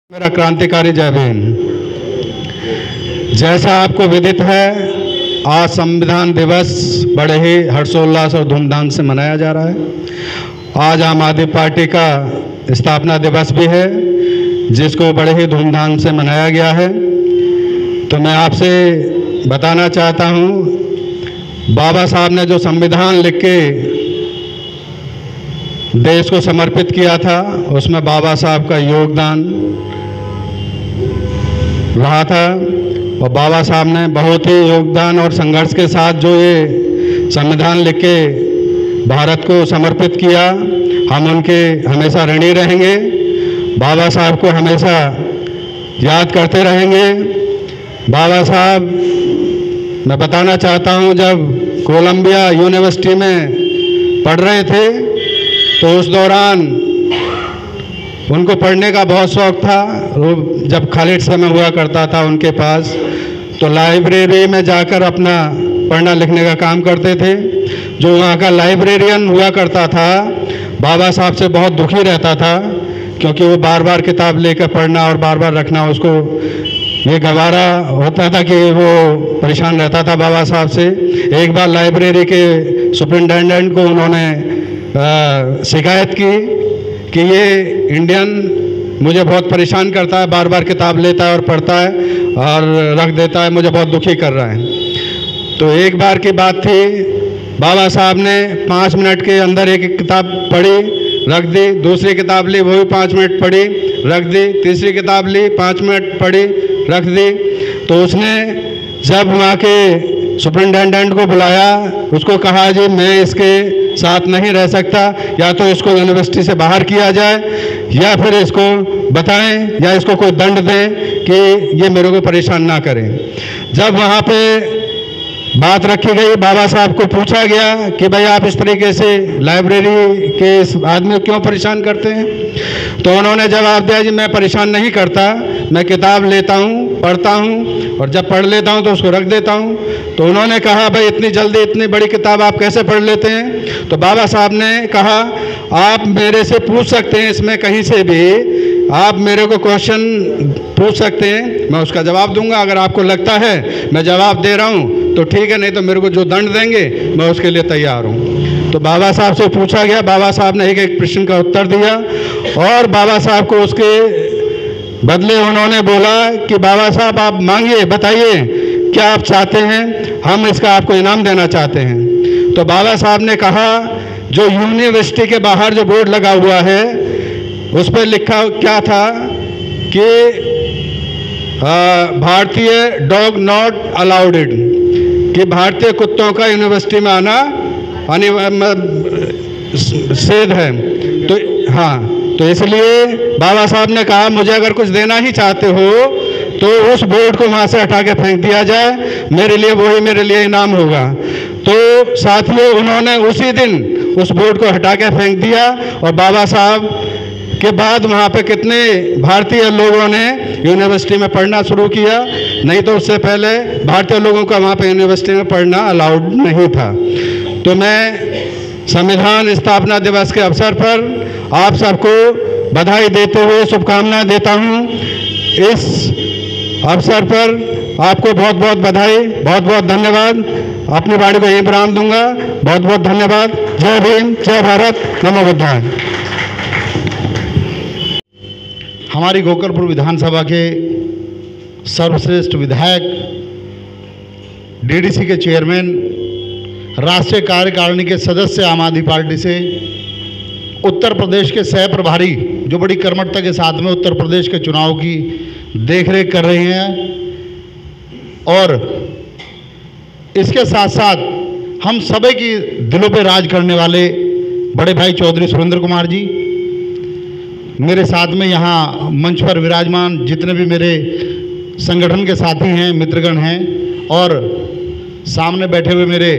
मेरा क्रांतिकारी जय भीम। जैसा आपको विदित है, आज संविधान दिवस बड़े ही हर्षोल्लास और धूमधाम से मनाया जा रहा है। आज आम आदमी पार्टी का स्थापना दिवस भी है, जिसको बड़े ही धूमधाम से मनाया गया है। तो मैं आपसे बताना चाहता हूँ, बाबा साहब ने जो संविधान लिख के देश को समर्पित किया था, उसमें बाबा साहब का योगदान रहा था। और बाबा साहब ने बहुत ही योगदान और संघर्ष के साथ जो ये संविधान लिख के भारत को समर्पित किया, हम उनके हमेशा ऋणी रहेंगे। बाबा साहब को हमेशा याद करते रहेंगे। बाबा साहब, मैं बताना चाहता हूँ, जब कोलंबिया यूनिवर्सिटी में पढ़ रहे थे तो उस दौरान उनको पढ़ने का बहुत शौक़ था। वो जब खाली समय हुआ करता था उनके पास, तो लाइब्रेरी में जाकर अपना पढ़ना लिखने का काम करते थे। जो वहाँ का लाइब्रेरियन हुआ करता था, बाबा साहब से बहुत दुखी रहता था, क्योंकि वो बार बार किताब लेकर पढ़ना और बार बार रखना उसको ये गवारा होता था कि वो परेशान रहता था बाबा साहब से। एक बार लाइब्रेरी के सुपरिटेंडेंट को उन्होंने शिकायत की कि ये इंडियन मुझे बहुत परेशान करता है, बार बार किताब लेता है और पढ़ता है और रख देता है, मुझे बहुत दुखी कर रहा है। तो एक बार की बात थी, बाबा साहब ने 5 मिनट के अंदर एक किताब पढ़ी, रख दी। दूसरी किताब ली, वो भी 5 मिनट पढ़ी, रख दी। तीसरी किताब ली, 5 मिनट पढ़ी, रख दी। तो उसने जब वहाँ के सुपरिटेंडेंट को बुलाया, उसको कहा, जी मैं इसके साथ नहीं रह सकता, या तो इसको यूनिवर्सिटी से बाहर किया जाए या फिर इसको बताएं या इसको कोई दंड दें कि ये मेरे को परेशान ना करें। जब वहाँ पे बात रखी गई, बाबा साहब को पूछा गया कि भाई आप इस तरीके से लाइब्रेरी के इस आदमी को क्यों परेशान करते हैं? तो उन्होंने जवाब दिया, जी मैं परेशान नहीं करता, मैं किताब लेता हूँ, पढ़ता हूँ और जब पढ़ लेता हूँ तो उसको रख देता हूँ। तो उन्होंने कहा, भाई इतनी जल्दी इतनी बड़ी किताब आप कैसे पढ़ लेते हैं? तो बाबा साहब ने कहा, आप मेरे से पूछ सकते हैं, इसमें कहीं से भी आप मेरे को क्वेश्चन पूछ सकते हैं, मैं उसका जवाब दूंगा। अगर आपको लगता है मैं जवाब दे रहा हूँ तो ठीक है, नहीं तो मेरे को जो दंड देंगे मैं उसके लिए तैयार हूँ। तो बाबा साहब से पूछा गया, बाबा साहब ने एक एक प्रश्न का उत्तर दिया और बाबा साहब को उसके बदले उन्होंने बोला कि बाबा साहब आप मांगिए, बताइए क्या आप चाहते हैं, हम इसका आपको इनाम देना चाहते हैं। तो बाबा साहब ने कहा, जो यूनिवर्सिटी के बाहर जो बोर्ड लगा हुआ है उस पर लिखा क्या था कि भारतीय डॉग नॉट अलाउड इट, कि भारतीय कुत्तों का यूनिवर्सिटी में आना सेध है। तो हाँ, तो इसलिए बाबा साहब ने कहा, मुझे अगर कुछ देना ही चाहते हो तो उस बोर्ड को वहाँ से हटा के फेंक दिया जाए, मेरे लिए वही मेरे लिए इनाम होगा। तो साथियों, उन्होंने उसी दिन उस बोर्ड को हटा के फेंक दिया और बाबा साहब के बाद वहाँ पे कितने भारतीय लोगों ने यूनिवर्सिटी में पढ़ना शुरू किया। नहीं तो उससे पहले भारतीय लोगों का वहाँ पे यूनिवर्सिटी में पढ़ना अलाउड नहीं था। तो मैं संविधान स्थापना दिवस के अवसर पर आप सबको बधाई देते हुए शुभकामनाएं देता हूँ। इस अवसर पर आपको बहुत बहुत बधाई, बहुत बहुत धन्यवाद। अपनी वाणी को यहीं विराम दूंगा। बहुत बहुत धन्यवाद। जय भीम, जय भारत, नमो बुद्धाय। हमारी गोकलपुर विधानसभा के सर्वश्रेष्ठ विधायक, डीडीसी के चेयरमैन, राष्ट्रीय कार्यकारिणी के सदस्य, आम आदमी पार्टी से उत्तर प्रदेश के सह प्रभारी, जो बड़ी कर्मठता के साथ में उत्तर प्रदेश के चुनाव की देखरेख कर रहे हैं, और इसके साथ साथ हम सभी की दिलों पे राज करने वाले बड़े भाई चौधरी सुरेंद्र कुमार जी, मेरे साथ में यहाँ मंच पर विराजमान जितने भी मेरे संगठन के साथी हैं, मित्रगण हैं, और सामने बैठे हुए मेरे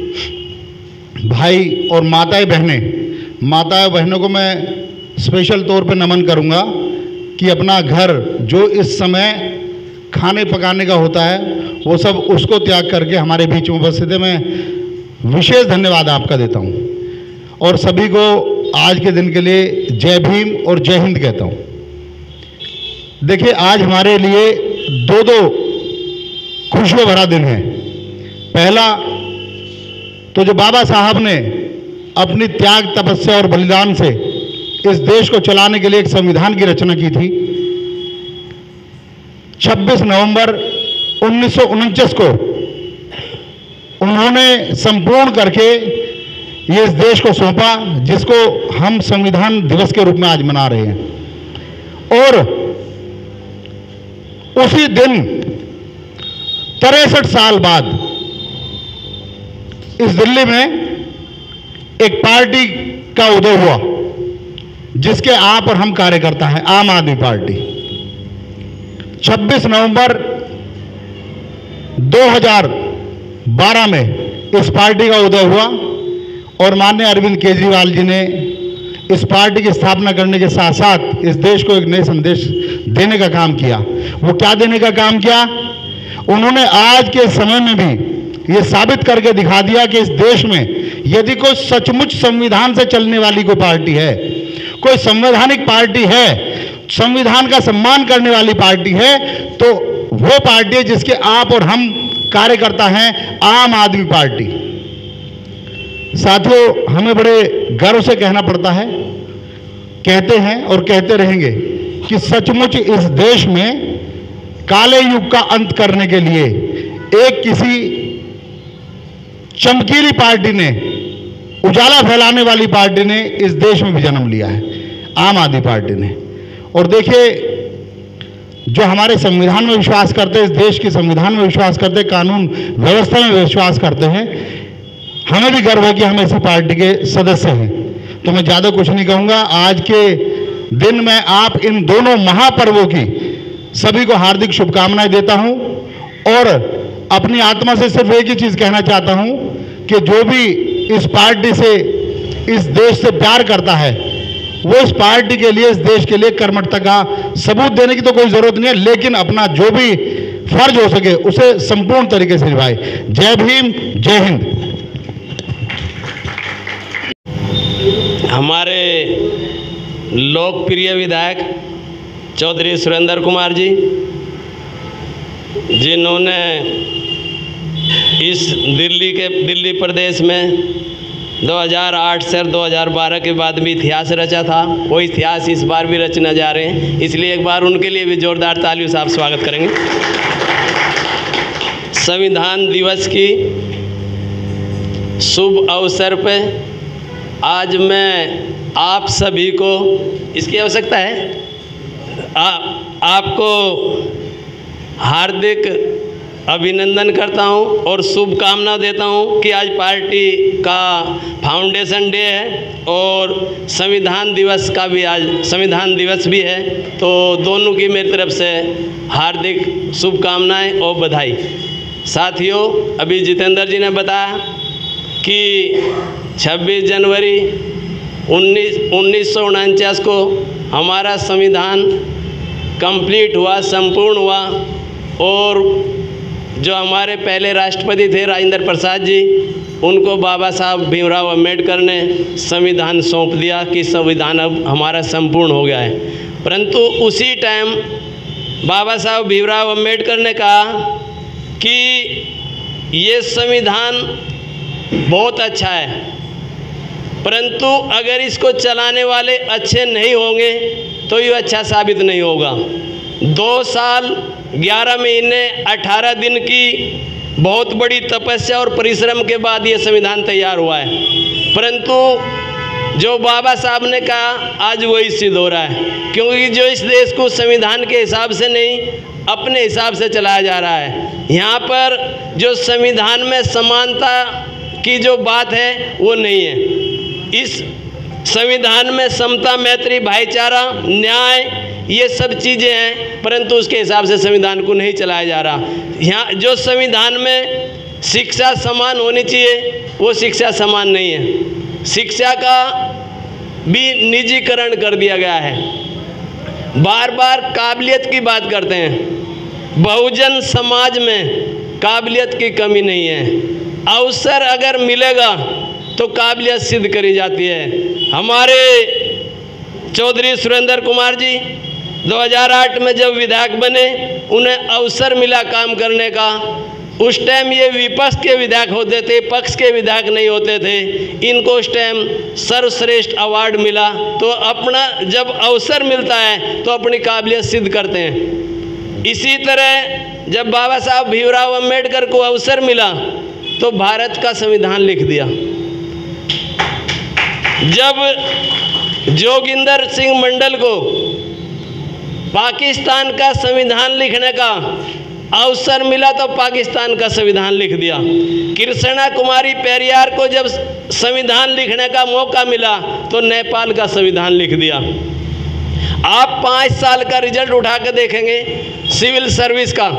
भाई और माताएं बहनों को मैं स्पेशल तौर पे नमन करूँगा कि अपना घर जो इस समय खाने पकाने का होता है वो सब उसको त्याग करके हमारे बीच में उपस्थित है। मैं विशेष धन्यवाद आपका देता हूँ और सभी को आज के दिन के लिए जय भीम और जय हिंद कहता हूँ। देखिए, आज हमारे लिए दो खुशियों भरा दिन है। पहला तो जो बाबा साहब ने अपनी त्याग, तपस्या और बलिदान से इस देश को चलाने के लिए एक संविधान की रचना की थी। 26 नवंबर 1949 को उन्होंने संपूर्ण करके ये इस देश को सौंपा, जिसको हम संविधान दिवस के रूप में आज मना रहे हैं। और उसी दिन 63 साल बाद इस दिल्ली में एक पार्टी का उदय हुआ, जिसके आप और हम कार्यकर्ता हैं, आम आदमी पार्टी। 26 नवंबर 2012 में इस पार्टी का उदय हुआ और माननीय अरविंद केजरीवाल जी ने इस पार्टी की स्थापना करने के साथ साथ इस देश को एक नए संदेश देने का काम किया। वो क्या देने का काम किया? उन्होंने आज के समय में भी ये साबित करके दिखा दिया कि इस देश में यदि कोई सचमुच संविधान से चलने वाली कोई पार्टी है, कोई संवैधानिक पार्टी है, संविधान का सम्मान करने वाली पार्टी है, तो वो पार्टी है जिसके आप और हम कार्यकर्ता हैं, आम आदमी पार्टी। साथियों, हमें बड़े गर्व से कहना पड़ता है, कहते हैं और कहते रहेंगे कि सचमुच इस देश में काले युग का अंत करने के लिए एक किसी चमकीली पार्टी ने, उजाला फैलाने वाली पार्टी ने इस देश में भी जन्म लिया है, आम आदमी पार्टी ने। और देखिए, जो हमारे संविधान में विश्वास करते हैं, इस देश के संविधान में विश्वास करते हैं, कानून व्यवस्था में विश्वास करते हैं, हमें भी गर्व है कि हम ऐसी पार्टी के सदस्य हैं। तो मैं ज़्यादा कुछ नहीं कहूँगा। आज के दिन में आप इन दोनों महापर्वों की सभी को हार्दिक शुभकामनाएं देता हूं और अपनी आत्मा से सिर्फ एक ही चीज़ कहना चाहता हूं कि जो भी इस पार्टी से, इस देश से प्यार करता है, वो इस पार्टी के लिए, इस देश के लिए कर्मठता का सबूत देने की तो कोई ज़रूरत नहीं है, लेकिन अपना जो भी फर्ज हो सके उसे संपूर्ण तरीके से निभाए। जय भीम, जय हिंद। हमारे लोकप्रिय विधायक चौधरी सुरेंद्र कुमार जी, जिन्होंने इस दिल्ली प्रदेश में 2008 से 2012 के बाद भी इतिहास रचा था, वो इतिहास इस बार भी रचने जा रहे हैं। इसलिए एक बार उनके लिए भी जोरदार तालियों से आप स्वागत करेंगे। संविधान दिवस की शुभ अवसर पे आज मैं आप सभी को, इसकी आवश्यकता है, आपको हार्दिक अभिनंदन करता हूं और शुभकामना देता हूं कि आज पार्टी का फाउंडेशन डे है और संविधान दिवस का भी, आज संविधान दिवस भी है, तो दोनों की मेरी तरफ से हार्दिक शुभकामनाएं और बधाई। साथियों, अभी जितेंद्र जी ने बताया कि 26 जनवरी 1949 को हमारा संविधान कंप्लीट हुआ, संपूर्ण हुआ और जो हमारे पहले राष्ट्रपति थे राजेंद्र प्रसाद जी, उनको बाबा साहब भीमराव अम्बेडकर ने संविधान सौंप दिया कि संविधान अब हमारा संपूर्ण हो गया है। परंतु उसी टाइम बाबा साहब भीमराव अम्बेडकर ने कहा कि ये संविधान बहुत अच्छा है, परंतु अगर इसको चलाने वाले अच्छे नहीं होंगे तो ये अच्छा साबित नहीं होगा। 2 साल 11 महीने 18 दिन की बहुत बड़ी तपस्या और परिश्रम के बाद ये संविधान तैयार हुआ है, परंतु जो बाबा साहब ने कहा आज वही सिद्ध हो रहा है, क्योंकि जो इस देश को संविधान के हिसाब से नहीं अपने हिसाब से चलाया जा रहा है। यहाँ पर जो संविधान में समानता की जो बात है वो नहीं है। इस संविधान में समता, मैत्री, भाईचारा, न्याय, ये सब चीज़ें हैं, परंतु उसके हिसाब से संविधान को नहीं चलाया जा रहा। यहाँ जो संविधान में शिक्षा समान होनी चाहिए वो शिक्षा समान नहीं है। शिक्षा का भी निजीकरण कर दिया गया है। बार बार काबिलियत की बात करते हैं, बहुजन समाज में काबिलियत की कमी नहीं है। अवसर अगर मिलेगा तो काबिलियत सिद्ध करी जाती है। हमारे चौधरी सुरेंद्र कुमार जी 2008 में जब विधायक बने, उन्हें अवसर मिला काम करने का। उस टाइम ये विपक्ष के विधायक होते थे, पक्ष के विधायक नहीं होते थे। इनको उस टाइम सर्वश्रेष्ठ अवार्ड मिला। तो अपना जब अवसर मिलता है तो अपनी काबिलियत सिद्ध करते हैं। इसी तरह जब बाबा साहब भीमराव अम्बेडकर को अवसर मिला तो भारत का संविधान लिख दिया। जब जोगिंदर सिंह मंडल को पाकिस्तान का संविधान लिखने का अवसर मिला तो पाकिस्तान का संविधान लिख दिया। कृष्णा कुमारी पेरियार को जब संविधान लिखने का मौका मिला तो नेपाल का संविधान लिख दिया। आप 5 साल का रिजल्ट उठा के देखेंगे सिविल सर्विस का,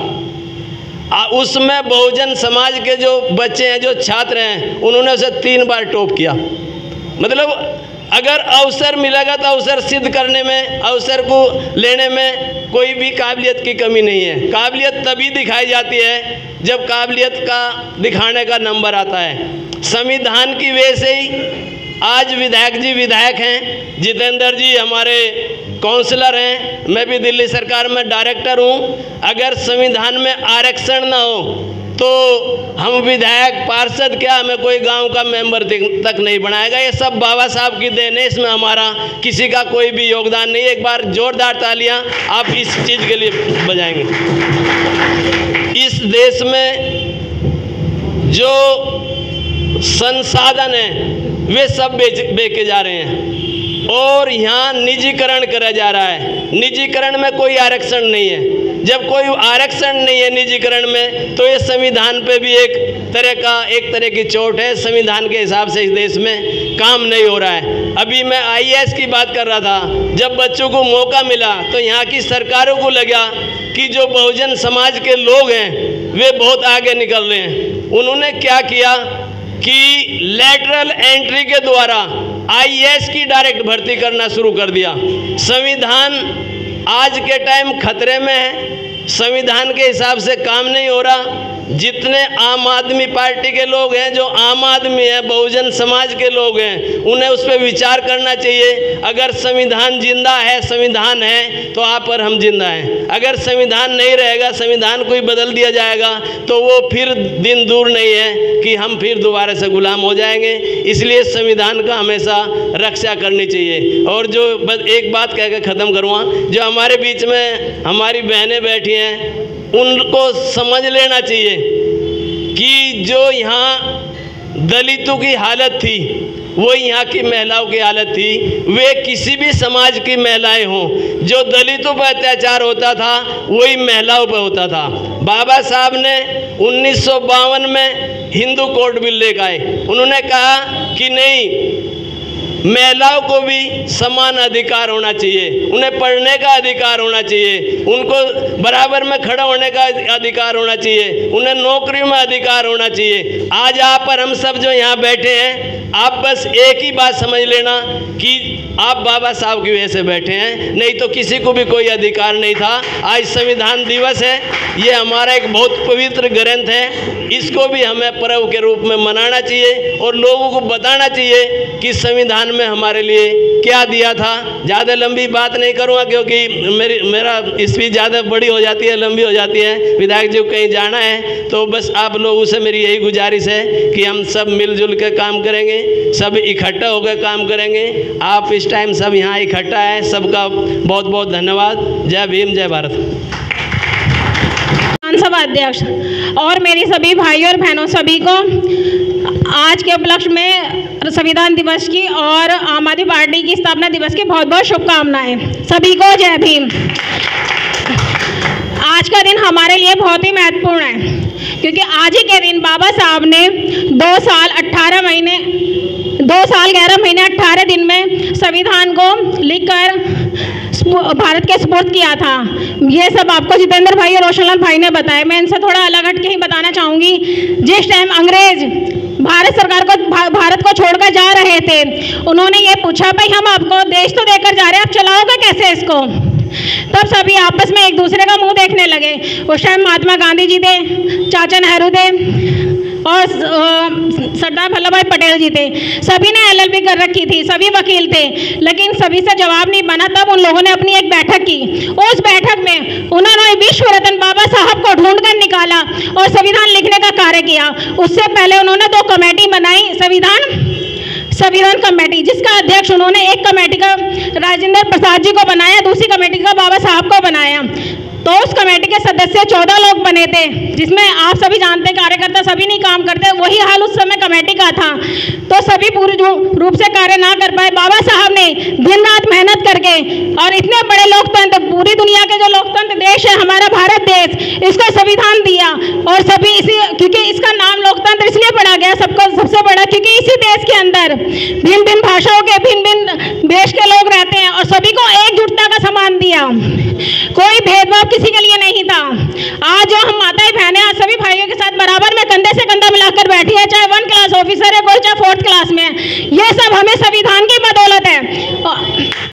उसमें बहुजन समाज के जो बच्चे हैं, जो छात्र हैं, उन्होंने उसे 3 बार टॉप किया। मतलब अगर अवसर मिलेगा तो अवसर सिद्ध करने में, अवसर को लेने में कोई भी काबिलियत की कमी नहीं है। काबिलियत तभी दिखाई जाती है जब काबिलियत का दिखाने का नंबर आता है। संविधान की वजह से ही आज विधायक जी विधायक हैं, जितेंद्र जी हमारे काउंसलर हैं, मैं भी दिल्ली सरकार में डायरेक्टर हूँ। अगर संविधान में आरक्षण ना हो तो हम विधायक पार्षद क्या, हमें कोई गांव का मेंबर तक नहीं बनाएगा। ये सब बाबा साहब की देन है, इसमें हमारा किसी का कोई भी योगदान नहीं है। एक बार जोरदार तालियां आप इस चीज़ के लिए बजाएंगे। इस देश में जो संसाधन है वे सब बेचे जा रहे हैं और यहाँ निजीकरण करा जा रहा है। निजीकरण में कोई आरक्षण नहीं है। जब कोई आरक्षण नहीं है निजीकरण में तो ये संविधान पे भी एक तरह की चोट है। संविधान के हिसाब से इस देश में काम नहीं हो रहा है। अभी मैं IAS की बात कर रहा था। जब बच्चों को मौका मिला तो यहाँ की सरकारों को लगा कि जो बहुजन समाज के लोग हैं वे बहुत आगे निकल रहे हैं। उन्होंने क्या किया कि लेटरल एंट्री के द्वारा IAS की डायरेक्ट भर्ती करना शुरू कर दिया। संविधान आज के टाइम खतरे में है। संविधान के हिसाब से काम नहीं हो रहा। जितने आम आदमी पार्टी के लोग हैं, जो आम आदमी है, बहुजन समाज के लोग हैं, उन्हें उस पर विचार करना चाहिए। अगर संविधान जिंदा है, संविधान है तो आप और हम जिंदा हैं। अगर संविधान नहीं रहेगा, संविधान को ही बदल दिया जाएगा तो वो फिर दिन दूर नहीं है कि हम फिर दोबारा से गुलाम हो जाएंगे। इसलिए संविधान का हमेशा रक्षा करनी चाहिए। और जो एक बात कह के ख़त्म करूँगा, जो हमारे बीच में हमारी बहनें बैठी हैं, उनको समझ लेना चाहिए कि जो यहाँ दलितों की हालत थी वो यहाँ की महिलाओं की हालत थी। वे किसी भी समाज की महिलाएं हों, जो दलितों पर अत्याचार होता था वही महिलाओं पर होता था। बाबा साहब ने 1952 में हिंदू कोड बिल लेकर आए। उन्होंने कहा कि नहीं, महिलाओं को भी समान अधिकार होना चाहिए, उन्हें पढ़ने का अधिकार होना चाहिए, उनको बराबर में खड़ा होने का अधिकार होना चाहिए, उन्हें नौकरी में अधिकार होना चाहिए। आज आप और हम सब जो यहाँ बैठे हैं, आप बस एक ही बात समझ लेना कि आप बाबा साहब की वजह से बैठे हैं, नहीं तो किसी को भी कोई अधिकार नहीं था। आज संविधान दिवस है, ये हमारा एक बहुत पवित्र ग्रंथ है, इसको भी हमें पर्व के रूप में मनाना चाहिए और लोगों को बताना चाहिए कि संविधान में हमारे लिए क्या दिया था। ज़्यादा लंबी बात नहीं करूँगा क्योंकि मेरा स्पीच ज़्यादा बड़ी हो जाती है, लंबी हो जाती है। विधायक जी को कहीं जाना है तो बस आप लोगों से मेरी यही गुजारिश है कि हम सब मिलजुल के काम करेंगे, सब इकट्ठा होकर काम करेंगे। आप इस टाइम सब यहाँ इकट्ठा है, सबका बहुत बहुत धन्यवाद। जय भीम, जय भारत। विधानसभा अध्यक्ष और मेरी सभी भाइयों और बहनों सभी को आज के उपलक्ष्य में संविधान दिवस की और आम आदमी पार्टी की स्थापना दिवस की बहुत बहुत शुभकामनाएं। सभी को जय भीम। आज का दिन हमारे लिए बहुत ही महत्वपूर्ण है क्योंकि आज ही के दिन बाबा साहब ने 2 साल 11 महीने 18 दिन में संविधान को लिखकर भारत के सुपुर्द किया था। ये सब आपको जितेंद्र भाई और रोशनलाल भाई ने बताया। मैं इनसे थोड़ा अलग हट के ही बताना चाहूँगी। जिस टाइम अंग्रेज भारत सरकार को भारत को छोड़कर जा रहे थे, उन्होंने ये पूछा, भाई हम आपको देश तो देकर जा रहे हैं, आप चलाओगे कैसे इसको? तब सभी आपस में एक दूसरे का मुंह देखने लगे। उस टाइम महात्मा गांधी जी थे, चाचा नेहरू थे, और सरदार वल्लभ भाई पटेल जी थे। सभी ने LLB कर रखी थी, सभी वकील थे, लेकिन सभी से जवाब नहीं बना। तब उन लोगों ने अपनी एक बैठक की। उस बैठक में उन्होंने विश्व रत्न बाबा साहब को ढूंढ कर निकाला और संविधान लिखने का कार्य किया। उससे पहले उन्होंने 2 कमेटी बनाई, संविधान कमेटी, जिसका अध्यक्ष उन्होंने एक कमेटी का राजेंद्र प्रसाद जी को बनाया, दूसरी कमेटी का बाबा साहब को बनाया। तो उस कमेटी के सदस्य 14 लोग बने थे, जिसमें आप सभी जानते हैं कार्यकर्ता सभी नहीं काम करते। वही हाल उस समय कमेटी का था। तो सभी पूरी रूप से कार्य ना कर पाए। बाबा साहब ने दिन रात मेहनत करके और इतने बड़े लोकतंत्र, पूरी दुनिया के जो लोकतंत्र देश है हमारा भारत देश, इसको संविधान दिया। और सभी इसी, क्योंकि इसका नाम लोकतंत्र इसलिए पड़ा गया सबको सबसे बड़ा, क्योंकि इसी देश के अंदर भिन्न भिन्न भाषाओं के भिन्न भिन्न देश के लोग रहते हैं और सभी को एकजुटता का सम्मान दिया। कोई भेदभाव किसी के लिए नहीं था। आज जो हम माताएं बहनें आज सभी भाइयों के साथ बराबर में कंधे से कंधा मिलाकर बैठी है, चाहे 1 क्लास ऑफिसर है कोई, चाहे 4th क्लास में, ये सब हमें संविधान की बदौलत है।